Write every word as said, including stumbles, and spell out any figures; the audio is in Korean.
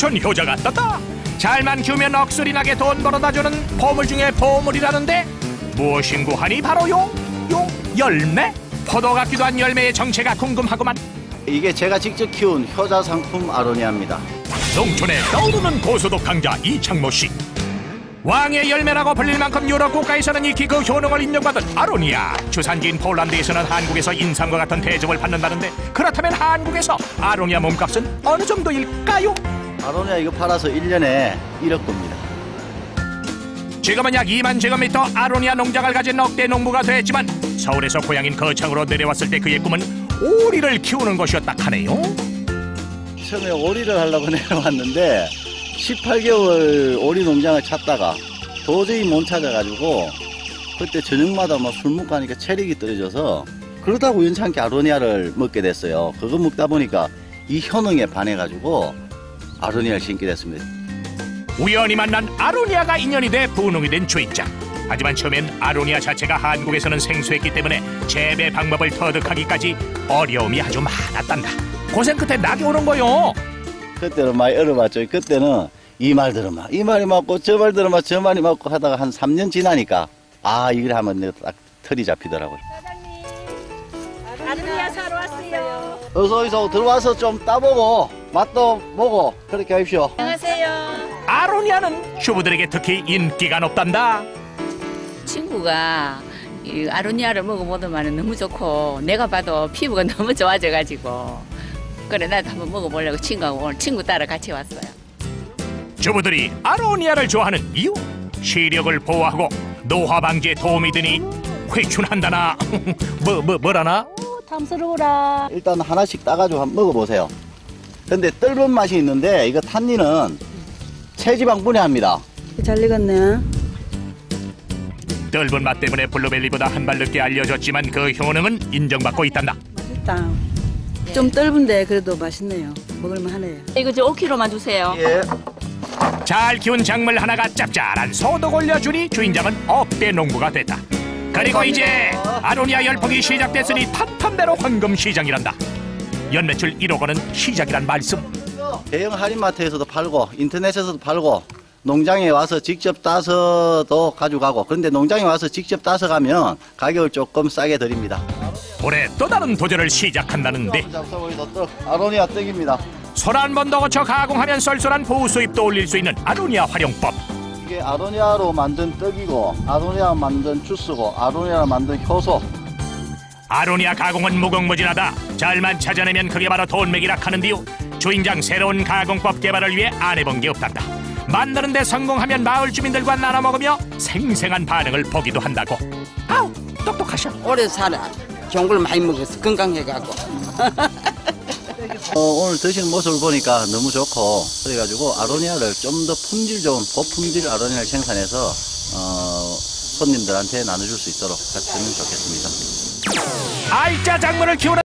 농촌 효자가 떴다. 잘만 키우면 억소리 나게 돈 벌어다주는 보물 중에 보물이라는데 무엇인고 하니 바로 요, 요 열매? 포도 같기도 한 열매의 정체가 궁금하구만. 이게 제가 직접 키운 효자 상품 아로니아입니다. 농촌에 떠오르는 고소득 강자 이창모 씨. 왕의 열매라고 불릴 만큼 유럽 국가에서는 익히 그 효능을 인정받은 아로니아. 주산지인 폴란드에서는 한국에서 인삼과 같은 대접을 받는다는데 그렇다면 한국에서 아로니아 몸값은 어느 정도일까요? 아로니아 이거 팔아서 일 년에 일억 겁니다. 지금은 약 이만 제곱미터 아로니아 농장을 가진 억대 농부가 됐지만 서울에서 고향인 거창으로 내려왔을 때 그의 꿈은 오리를 키우는 것이었다 하네요. 처음에 오리를 하려고 내려왔는데 십팔 개월 오리 농장을 찾다가 도저히 못 찾아가지고 그때 저녁마다 막 술 먹고 하니까 체력이 떨어져서 그러다 우연찮게 아로니아를 먹게 됐어요. 그거 먹다 보니까 이 효능에 반해가지고 아로니아를 심게 됐습니다. 우연히 만난 아로니아가 인연이 돼 분홍이 된 주인장. 하지만 처음엔 아로니아 자체가 한국에서는 생소했기 때문에 재배 방법을 터득하기까지 어려움이 아주 많았단다. 고생 끝에 낙이 오는 거요. 그때는 많이 얼어봤죠. 그때는 이 말 들어마 이 말이 맞고 저 말 들어마 저 말이 맞고 하다가 한 삼 년 지나니까 아 이걸 하면 내가 딱 털이 잡히더라고요. 사장님 아로니아 사러 왔어요. 어서 어서 들어와서 좀 따보고 맛도 보고 그렇게 하십시오. 안녕하세요. 아로니아는 주부들에게 특히 인기가 높단다. 친구가 이 아로니아를 먹어보더만 너무 좋고 내가 봐도 피부가 너무 좋아져가지고 그래 나도 한번 먹어보려고 친구하고 오늘 친구 따라 같이 왔어요. 주부들이 아로니아를 좋아하는 이유? 시력을 보호하고 노화 방지에 도움이 되니 회춘한다나 뭐, 뭐, 뭐라나? 오, 탐스러워라. 일단 하나씩 따가지고 한번 먹어보세요. 근데 떫은 맛이 있는데 이거 탄닌은 체지방 분해합니다. 잘 익었네. 떫은 맛 때문에 블루벨리보다 한 발 늦게 알려졌지만 그 효능은 인정받고 있단다. 맛있다. 좀 떫은데 그래도 맛있네요. 먹을만 하네요. 이거 저 오 킬로그램만 주세요. 예. 잘 키운 작물 하나가 짭짤한 소득 올려주니 주인장은 억대 농부가 됐다. 그리고 이제 아로니아 열풍이 시작됐으니 탄탄대로 황금 시장이란다. 연매출 일억 원은 시작이란 말씀. 대형 할인마트에서도 팔고 인터넷에서도 팔고 농장에 와서 직접 따서도 가져가고 그런데 농장에 와서 직접 따서 가면 가격을 조금 싸게 드립니다. 올해 또 다른 도전을 시작한다는데 아로니아 떡입니다. 손 한 번 더 거쳐 가공하면 쏠쏠한 보수입도 올릴 수 있는 아로니아 활용법. 이게 아로니아로 만든 떡이고 아로니아 만든 주스고 아로니아로 만든 효소. 아로니아 가공은 무궁무진하다. 잘만 찾아내면 그게 바로 돈맥이라 하는데요. 주인장 새로운 가공법 개발을 위해 안 해본 게 없단다. 만드는 데 성공하면 마을 주민들과 나눠 먹으며 생생한 반응을 보기도 한다고. 아우 똑똑하셔. 오래 살아. 좋은 걸 많이 먹어서 건강해가고. 어, 오늘 드시는 모습을 보니까 너무 좋고 그래가지고 아로니아를 좀 더 품질 좋은 고품질 아로니아를 생산해서 어, 손님들한테 나눠줄 수 있도록 했으면 좋겠습니다. 알짜 작물을 키우는